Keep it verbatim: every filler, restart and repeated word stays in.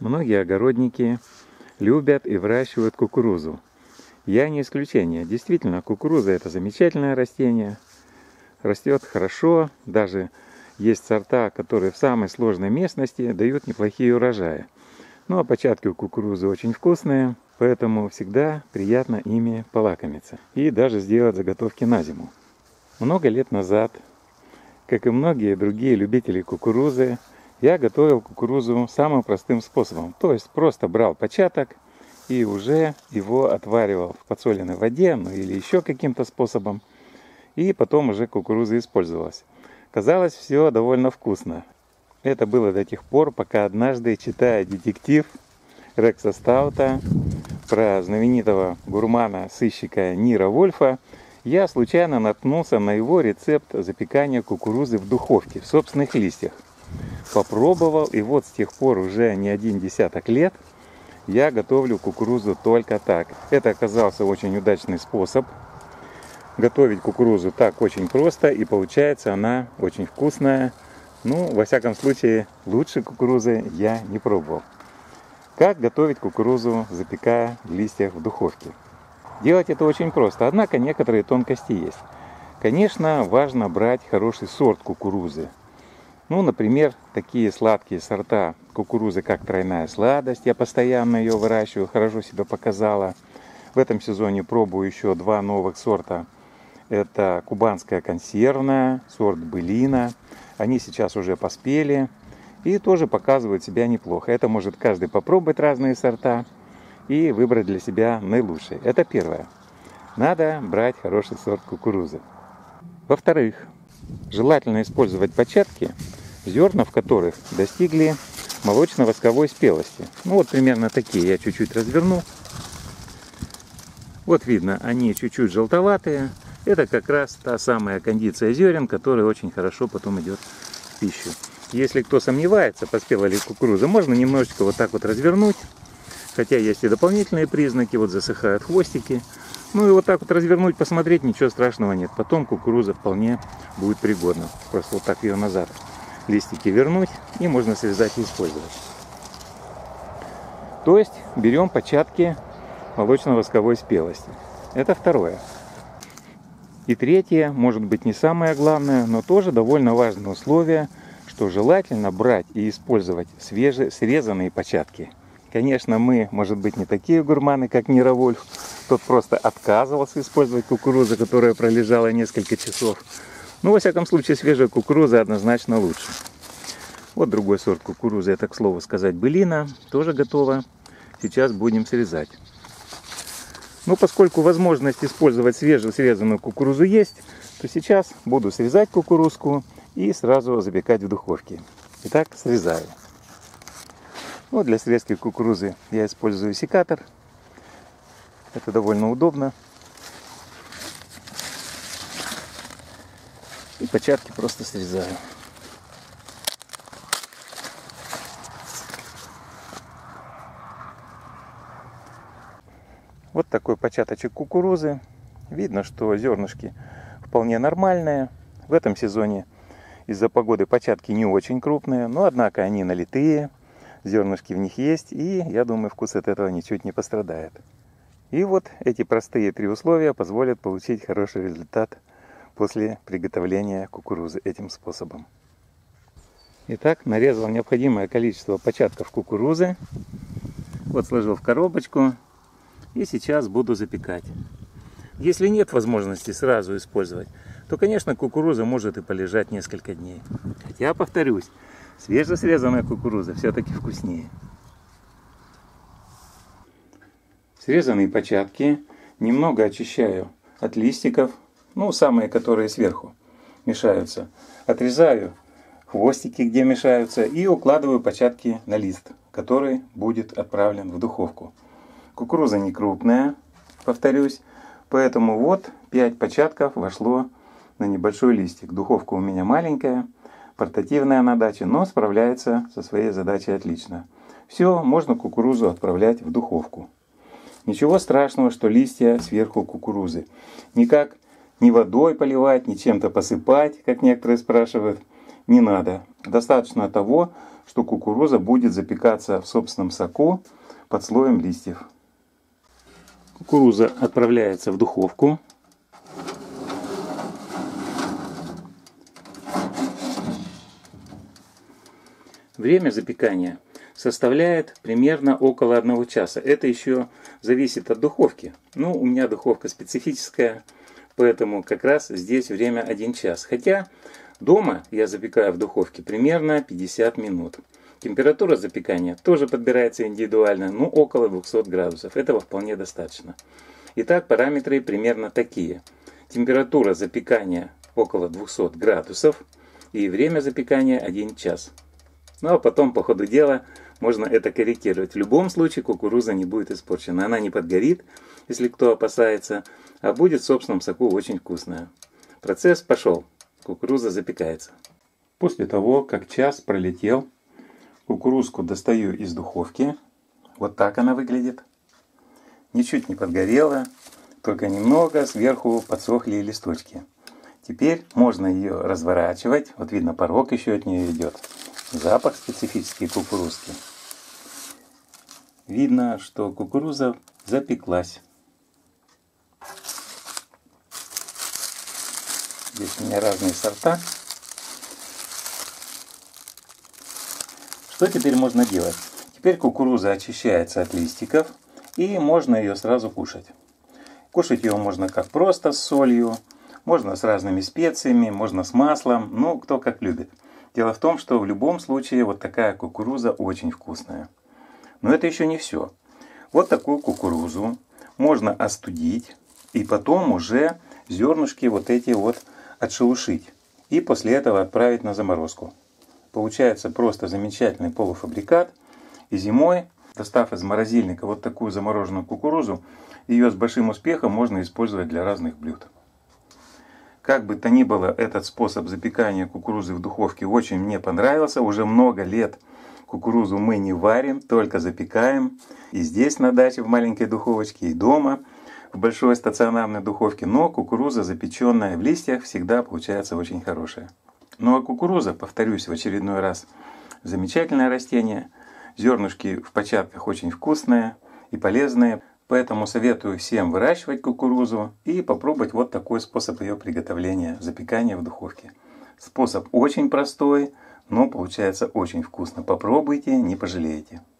Многие огородники любят и выращивают кукурузу. Я не исключение. Действительно, кукуруза — это замечательное растение. Растет хорошо. Даже есть сорта, которые в самой сложной местности дают неплохие урожаи. Ну а початки у кукурузы очень вкусные, поэтому всегда приятно ими полакомиться. И даже сделать заготовки на зиму. Много лет назад, как и многие другие любители кукурузы, я готовил кукурузу самым простым способом. То есть просто брал початок и уже его отваривал в подсоленной воде, ну или еще каким-то способом. И потом уже кукуруза использовалась. Казалось, все довольно вкусно. Это было до тех пор, пока однажды, читая детектив Рекса Стаута про знаменитого гурмана-сыщика Ниро Вольфа, я случайно наткнулся на его рецепт запекания кукурузы в духовке в собственных листьях. Попробовал, и вот с тех пор уже не один десяток лет я готовлю кукурузу только так. Это оказался очень удачный способ. Готовить кукурузу так очень просто, и получается она очень вкусная. Ну, во всяком случае, лучше кукурузы я не пробовал. Как готовить кукурузу, запекая в листьях в духовке? Делать это очень просто, однако некоторые тонкости есть. Конечно, важно брать хороший сорт кукурузы. Ну, например, такие сладкие сорта кукурузы, как тройная сладость. Я постоянно ее выращиваю, хорошо себя показала. В этом сезоне пробую еще два новых сорта. Это кубанская консервная, сорт былина. Они сейчас уже поспели и тоже показывают себя неплохо. Это может каждый попробовать разные сорта и выбрать для себя наилучший. Это первое. Надо брать хороший сорт кукурузы. Во-вторых, желательно использовать початки, зерна в которых достигли молочно-восковой спелости. Ну вот примерно такие я чуть-чуть разверну. Вот видно, они чуть-чуть желтоватые. Это как раз та самая кондиция зерен, которая очень хорошо потом идет в пищу. Если кто сомневается, поспела ли кукуруза, можно немножечко вот так вот развернуть. Хотя есть и дополнительные признаки, вот засыхают хвостики. Ну и вот так вот развернуть, посмотреть, ничего страшного нет. Потом кукуруза вполне будет пригодна. Просто вот так ее назад листики вернуть, и можно срезать и использовать. То есть берем початки молочно-восковой спелости. Это второе. И третье, может быть не самое главное, но тоже довольно важное условие, что желательно брать и использовать свежие срезанные початки. Конечно, мы, может быть, не такие гурманы, как Ниро Вольф. Тот просто отказывался использовать кукурузу, которая пролежала несколько часов. Но, во всяком случае, свежая кукуруза однозначно лучше. Вот другой сорт кукурузы, это, к слову сказать, былина, тоже готова. Сейчас будем срезать. Но поскольку возможность использовать свежесрезанную кукурузу есть, то сейчас буду срезать кукурузку и сразу запекать в духовке. Итак, срезаю. Ну, для срезки кукурузы я использую секатор. Это довольно удобно. И початки просто срезаю. Вот такой початочек кукурузы. Видно, что зернышки вполне нормальные. В этом сезоне из-за погоды початки не очень крупные, но однако они налитые. Зернышки в них есть, и я думаю, вкус от этого ничуть не пострадает. И вот эти простые три условия позволят получить хороший результат после приготовления кукурузы этим способом. Итак, нарезал необходимое количество початков кукурузы. Вот сложил в коробочку. И сейчас буду запекать. Если нет возможности сразу использовать, то, конечно, кукуруза может и полежать несколько дней. Хотя, повторюсь, свежесрезанная кукуруза все-таки вкуснее. Срезанные початки немного очищаю от листиков, ну, самые, которые сверху мешаются. Отрезаю хвостики, где мешаются, и укладываю початки на лист, который будет отправлен в духовку. Кукуруза не крупная, повторюсь, поэтому вот пять початков вошло на небольшой листик. Духовка у меня маленькая, портативная на даче, но справляется со своей задачей отлично. Все, можно кукурузу отправлять в духовку. Ничего страшного, что листья сверху кукурузы. Никак ни водой поливать, ни чем-то посыпать, как некоторые спрашивают, не надо. Достаточно того, что кукуруза будет запекаться в собственном соку под слоем листьев. Кукуруза отправляется в духовку. Время запекания составляет примерно около одного часа. Это еще зависит от духовки. Ну, у меня духовка специфическая, поэтому как раз здесь время один час. Хотя дома я запекаю в духовке примерно пятьдесят минут. Температура запекания тоже подбирается индивидуально, ну, около двухсот градусов. Этого вполне достаточно. Итак, параметры примерно такие. Температура запекания около двухсот градусов и время запекания один час. Ну а потом по ходу дела можно это корректировать. В любом случае кукуруза не будет испорчена. Она не подгорит, если кто опасается, а будет в собственном соку очень вкусная. Процесс пошел. Кукуруза запекается. После того, как час пролетел, кукурузку достаю из духовки. Вот так она выглядит. Ничуть не подгорела, только немного сверху подсохли листочки. Теперь можно ее разворачивать. Вот видно, порог еще от нее идет. Запах специфический кукурузки. Видно, что кукуруза запеклась. Здесь у меня разные сорта. Что теперь можно делать? Теперь кукуруза очищается от листиков, и можно ее сразу кушать. Кушать ее можно как просто с солью, можно с разными специями, можно с маслом, ну, кто как любит. Дело в том, что в любом случае вот такая кукуруза очень вкусная. Но это еще не все. Вот такую кукурузу можно остудить и потом уже зернышки вот эти вот отшелушить. И после этого отправить на заморозку. Получается просто замечательный полуфабрикат. И зимой, достав из морозильника вот такую замороженную кукурузу, ее с большим успехом можно использовать для разных блюд. Как бы то ни было, этот способ запекания кукурузы в духовке очень мне понравился. Уже много лет кукурузу мы не варим, только запекаем. И здесь на даче в маленькой духовочке, и дома в большой стационарной духовке. Но кукуруза, запеченная в листьях, всегда получается очень хорошая. Ну а кукуруза, повторюсь в очередной раз, замечательное растение. Зернышки в початках очень вкусные и полезные. Поэтому советую всем выращивать кукурузу и попробовать вот такой способ ее приготовления, запекания в духовке. Способ очень простой, но получается очень вкусно. Попробуйте, не пожалеете.